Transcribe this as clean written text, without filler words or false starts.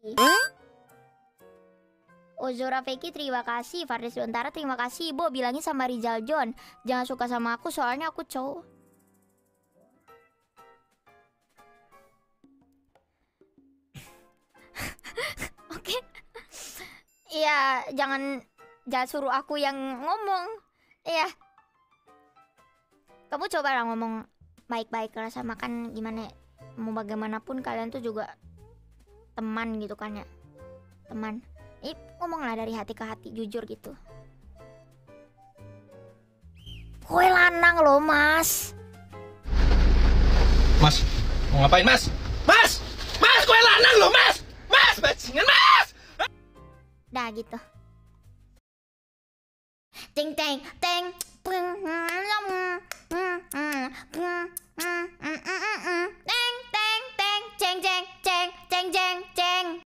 Ozora Feki terima kasih. Fardes Lontara terima kasih. Bo bilangin sama Rizal John jangan suka sama aku soalnya aku cowok. Oke. Iya, jangan suruh aku yang ngomong. Iya. Kamu coba lah ngomong baik-baik lah sama kan gimana ya? Mau bagaimanapun kalian tuh juga teman gitu kan ya. Teman. Ngomonglah dari hati ke hati jujur gitu. Kowe lanang loh, Mas. Mas, mau ngapain, Mas? Mas! Mas, kowe lanang loh, Mas! Mas, bajingan, Mas! Dah gitu. Ting teng teng. Teng teng teng. Ceng ceng ceng ceng ceng ceng.